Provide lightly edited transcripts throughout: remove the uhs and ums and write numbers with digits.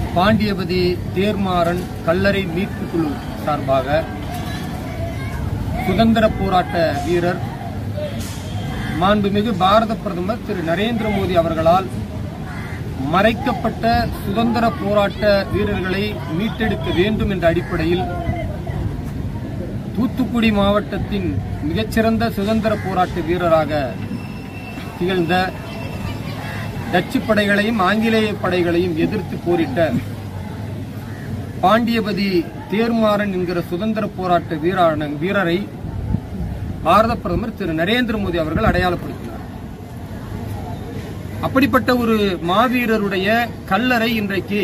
பாண்டியபதி தேர்மாறன் கல்லறை மீட்பு குழு சார்பாக சுதந்திர போராட்ட வீரர் மாண்புமிகு பாரத பிரதமர் திரு நரேந்திர மோடி அவர்களால் மறைக்கப்பட்ட சுதந்திர போராட்ட வீரர்களை மீட்டெடுக்க வேண்டும் என்ற அடிப்படையில் தூத்துக்குடி மாவட்டத்தின் மிகச்சிறந்த சுதந்திர போராட்ட வீரராக திகழ்ந்த டச்சு படைகளையும் ஆங்கிலேய படைகளையும் எதிர்த்து போரிட்ட பாண்டியபதி தேர்மாறன் என்கிற சுதந்திர போராட்ட வீரரை பாரத பிரதமர் திரு நரேந்திர மோடி அவர்கள் அடையாளப்படுத்தினார். அப்படிப்பட்ட ஒரு மாவீரருடைய கல்லறை இன்றைக்கு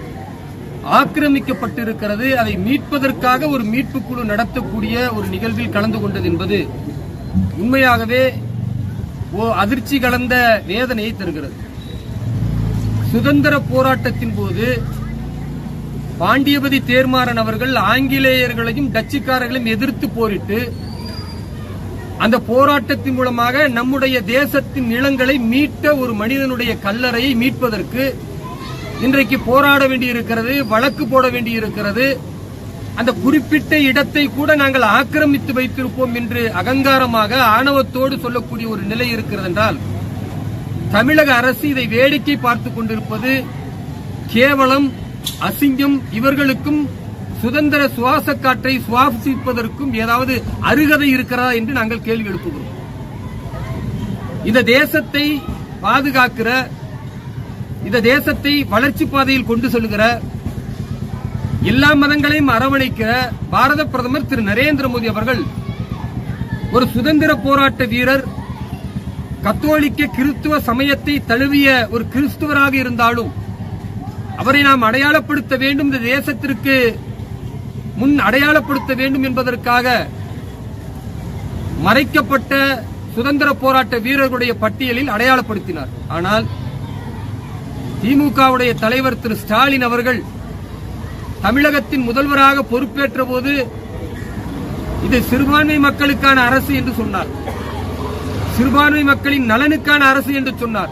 ஆக்கிரமிக்கப்பட்டிருக்கிறது. அதை மீட்பதற்காக ஒரு மீட்பு குழு நடத்தக்கூடிய ஒரு நிகழ்வில் கலந்து கொண்டது என்பது உண்மையாகவே அதிர்ச்சி கலந்த வேதனையை தருகிறது. சுதந்திர போராட்டத்தின் போது பாண்டியபதி தேர்மாறன் அவர்கள் ஆங்கிலேயர்களையும் டச்சுக்காரர்களையும் எதிர்த்து போரிட்டு அந்த போராட்டத்தின் மூலமாக நம்முடைய தேசத்தின் நிலங்களை மீட்ட ஒரு மனிதனுடைய கல்லறையை மீட்பதற்கு இன்றைக்கு போராட வேண்டியிருக்கிறது, வழக்கு போட வேண்டியிருக்கிறது. அந்த குறிப்பிட்ட இடத்தை கூட நாங்கள் ஆக்கிரமித்து வைத்திருப்போம் என்று அகங்காரமாக ஆணவத்தோடு சொல்லக்கூடிய ஒரு நிலை இருக்கிறது என்றால் தமிழக அரசு இதை வேடிக்கை பார்த்துக் கொண்டிருப்பது கேவலம், அசிங்கம். இவர்களுக்கும் சுதந்திர சுவாச காற்றை சுவாசிப்பதற்கும் ஏதாவது அருகதை இருக்கிறதா என்று நாங்கள் கேள்வி எழுப்புகிறோம். இந்த தேசத்தை பாதுகாக்கிற, இந்த தேசத்தை வளர்ச்சி பாதையில் கொண்டு செல்கிற, எல்லா மதங்களையும் அரவணைக்கிற பாரத பிரதமர் திரு நரேந்திர மோடி அவர்கள் ஒரு சுதந்திர போராட்ட வீரர், கத்தோலிக்க கிறிஸ்துவ சமயத்தை தழுவிய ஒரு கிறிஸ்துவராக இருந்தாலும் அவரை நாம் அடையாளப்படுத்த வேண்டும், இந்த தேசத்திற்கு முன் அடையாளப்படுத்த வேண்டும் என்பதற்காக மறைக்கப்பட்ட சுதந்திர போராட்ட வீரர்களுடைய பட்டியலில் அடையாளப்படுத்தினார். ஆனால் திமுகவுடைய தலைவர் திரு ஸ்டாலின் அவர்கள் தமிழகத்தின் முதல்வராக பொறுப்பேற்ற போது இது சிறுபான்மை மக்களுக்கான அரசு என்று சொன்னார். சிறுபான்மை மக்களின் நலனுக்கான அரசு என்று சொன்னார்.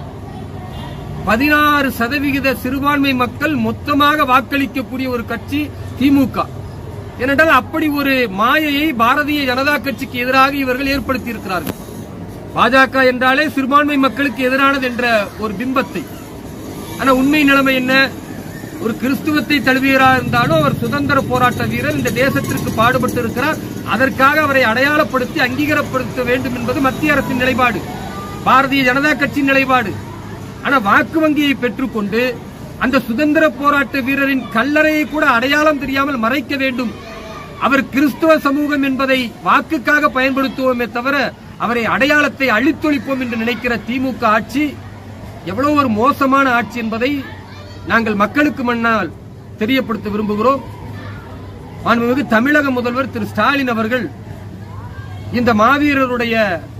16% சிறுபான்மை மக்கள் மொத்தமாக வாக்களிக்கக்கூடிய ஒரு கட்சி திமுக. ஏனென்றால் அப்படி ஒரு மாயையை பாரதிய ஜனதா கட்சிக்கு எதிராக இவர்கள் ஏற்படுத்தி இருக்கிறார்கள். பாஜக என்றாலே சிறுபான்மை மக்களுக்கு எதிரானது என்ற ஒரு பிம்பத்தை. ஆனா உண்மை நிலைமை என்ன? ஒரு கிறிஸ்துவத்தை தழுவியராக இருந்தாலும் அவர் சுதந்திர போராட்ட வீரர், இந்த தேசத்திற்கு பாடுபட்டு இருக்கிறார். அதற்காக அவரை அடையாளப்படுத்தி அங்கீகாரப்படுத்த வேண்டும் என்பது மத்திய அரசின் நிலைப்பாடு, பாரதிய ஜனதா கட்சியின் நிலைப்பாடு. ஆனா வாக்கு வங்கியை பெற்றுக்கொண்டு அந்த சுதந்திர போராட்ட வீரரின் கல்லறையை கூட அடையாளம் தெரியாமல் மறைக்க வேண்டும். அவர் கிறிஸ்துவ சமூகம் என்பதை வாக்குக்காக பயன்படுத்துவோமே தவிர அவரை அடையாளத்தை அழித்தொழிப்போம் என்று நினைக்கிற திமுக ஆட்சி எவ்வளவு ஒரு மோசமான ஆட்சி என்பதை நாங்கள் மக்களுக்கு முன்னால் தெரியப்படுத்த விரும்புகிறோம். மாண்புமிகு தமிழக முதல்வர் திரு ஸ்டாலின் அவர்கள் இந்த மாவீரருடைய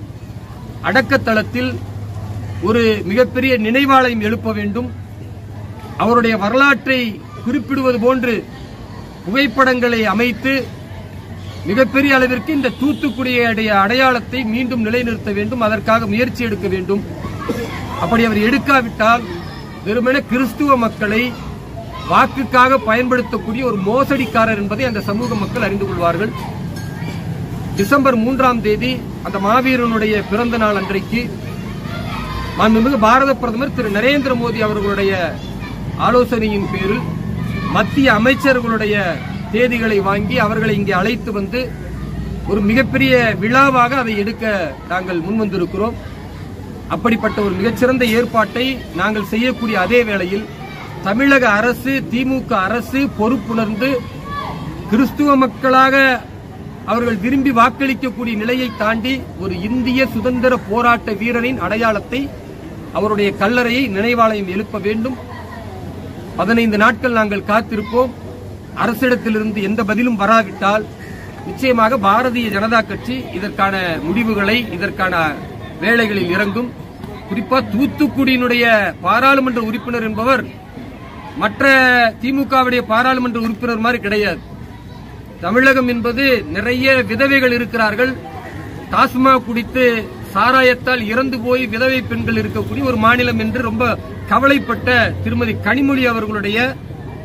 அடக்கத்தளத்தில் ஒரு மிகப்பெரிய நினைவாலயம் எழுப்ப வேண்டும். அவருடைய வரலாற்றை குறிப்பிடுவது போன்று புகைப்படங்களை அமைத்து மிகப்பெரிய அளவிற்கு இந்த தூத்துக்குடியுடைய அடையாளத்தை மீண்டும் நிலைநிறுத்த வேண்டும். அதற்காக முயற்சி எடுக்க வேண்டும். அப்படி அவர் எடுக்காவிட்டால் வெறுமனே கிறிஸ்துவ மக்களை வாக்குக்காக பயன்படுத்தக்கூடிய ஒரு மோசடிக்காரர் என்பதை அந்த சமூக மக்கள் அறிந்து கொள்வார்கள். டிசம்பர் 3ஆம் தேதி அந்த மாவீரனுடைய பிறந்த நாள் அன்றைக்கு மாண்புமிகு பாரத பிரதமர் திரு நரேந்திர மோடி அவர்களுடைய ஆலோசனையின் பேரில் மத்திய அமைச்சர்களுடைய தேதிகளை வாங்கி அவர்களை இங்கே அழைத்து வந்து ஒரு மிகப்பெரிய விழாவாக அதை எடுக்க நாங்கள் முன்வந்திருக்கிறோம். அப்படிப்பட்ட ஒரு மிகச்சிறந்த ஏற்பாட்டை நாங்கள் செய்யக்கூடிய அதே வேளையில் தமிழக அரசு, திமுக அரசு பொறுப்புணர்ந்து கிறிஸ்துவ மக்களாக அவர்கள் விரும்பி வாக்களிக்கக்கூடிய நிலையை தாண்டி ஒரு இந்திய சுதந்திர போராட்ட வீரரின் அடையாளத்தை, அவருடைய கல்லறையை, நினைவாலயம் எழுப்ப வேண்டும். 15 நாட்கள் நாங்கள் காத்திருப்போம். அரசிடத்திலிருந்து எந்த பதிலும் வராவிட்டால் நிச்சயமாக பாரதிய ஜனதா கட்சி இதற்கான முடிவுகளை, இதற்கான வேலைகளில் இறங்கும். குறிப்பா தூத்துக்குடியினுடைய பாராளுமன்ற உறுப்பினர் என்பவர் மற்ற திமுகவுடைய பாராளுமன்ற உறுப்பினர் மாதிரி கிடையாது. தமிழகம் என்பது நிறைய விதவைகள் இருக்கிறார்கள். டாஸ்மாக் குடித்து சாராயத்தால் இறந்து போய் விதவை பெண்கள் இருக்கக்கூடிய ஒரு மாநிலம் என்று ரொம்ப கவலைப்பட்ட திருமதி கனிமொழி அவர்களுடைய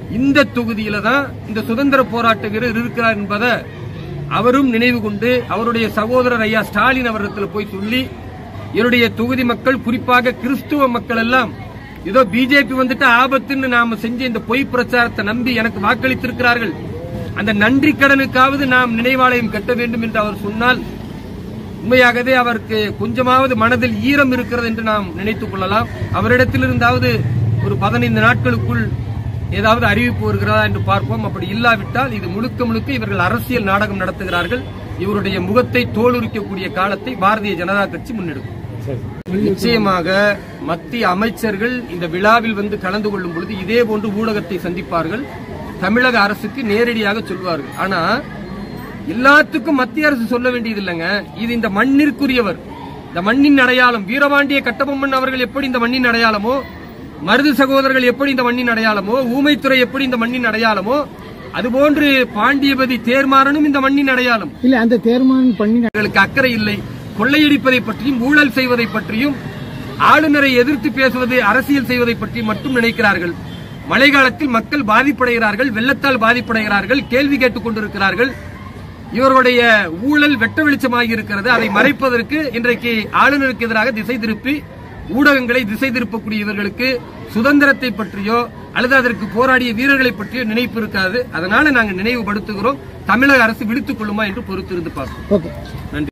இந்த தொகுதியில தான் இந்த சுதந்திர போராட்ட வீரர் இருக்கிறார் என்பதை அவரும் நினைவு கொண்டு அவருடைய சகோதரர் ஐயா ஸ்டாலின் அவரிடத்தில் போய் சொல்லி என்னுடைய தொகுதி மக்கள், குறிப்பாக கிறிஸ்துவ மக்கள் எல்லாம் ஏதோ பிஜேபி வந்துட்டு ஆபத்துன்னு நாம செஞ்ச இந்த பொய் பிரச்சாரத்தை நம்பி எனக்கு வாக்களித்திருக்கிறார்கள், அந்த நன்றி கடனுக்காவது நாம் நினைவாலயம் கட்ட வேண்டும் என்று அவர் சொன்னால் உண்மையாகவே அவருக்கு கொஞ்சமாவது மனதில் ஈரம் இருக்கிறது என்று நாம் நினைத்துக் கொள்ளலாம். அவரிடத்திலிருந்தாவது ஒரு 15 நாட்களுக்குள் ஏதாவது அறிவிப்பு வருகிறதா என்று பார்ப்போம். அப்படி இல்லாவிட்டால் இது முழுக்க முழுக்க இவர்கள் அரசியல் நாடகம் நடத்துகிறார்கள். இவருடைய முகத்தை தோலுரிக்கக்கூடிய காலத்தை பாரதிய ஜனதா கட்சி முன்னெடுக்கும். நிச்சயமாக மத்திய அமைச்சர்கள் இந்த விழாவில் வந்து கலந்து கொள்ளும் பொழுது இதே போன்று ஊடகத்தை சந்திப்பார்கள், தமிழக அரசுக்கு நேரடியாக சொல்வார்கள். ஆனா எல்லாத்துக்கும் மத்திய அரசு சொல்ல வேண்டியது இல்லைங்க. இது இந்த மண்ணிற்குரியவர், இந்த மண்ணின் அடையாளம். வீரபாண்டிய கட்டபொம்மன் அவர்கள் எப்படி இந்த மண்ணின் அடையாளமோ, மருது சகோதரர்கள் எப்படி இந்த மண்ணின் அடையாளமோ, ஊமைத்துறை எப்படி இந்த மண்ணின் அடையாளமோ, அதுபோன்று பாண்டியபதி தேர்மாறனும் இந்த மண்ணின் அடையாளம். இல்ல அந்த தேர்மாறன் பண்ணினர்களுக்கு அக்கறை இல்லை. கொள்ளையடிப்பதை பற்றியும் ஊழல் செய்வதை பற்றியும் ஆளுநரை எதிர்த்து பேசுவது, அரசியல் செய்வதை பற்றி மட்டும் நினைக்கிறார்கள். மழை காலத்தில் மக்கள் பாதிப்படைகிறார்கள், வெள்ளத்தால் பாதிப்படைகிறார்கள், கேள்வி கேட்டுக் கொண்டிருக்கிறார்கள். இவர்களுடைய ஊழல் வெட்ட வெளிச்சமாகி இருக்கிறது. அதை மறைப்பதற்கு இன்றைக்கு ஆளுநருக்கு எதிராக திசை திருப்பி ஊடகங்களை திசை திருப்பக்கூடிய இவர்களுக்கு சுதந்திரத்தை பற்றியோ அல்லது அதற்கு போராடிய வீரர்களை பற்றியோ நினைப்பு இருக்காது. அதனால நாங்கள் நினைவுபடுத்துகிறோம். தமிழக அரசு விடுத்துக் கொள்ளுமா என்று பொறுத்திருந்து பார்ப்போம். நன்றி.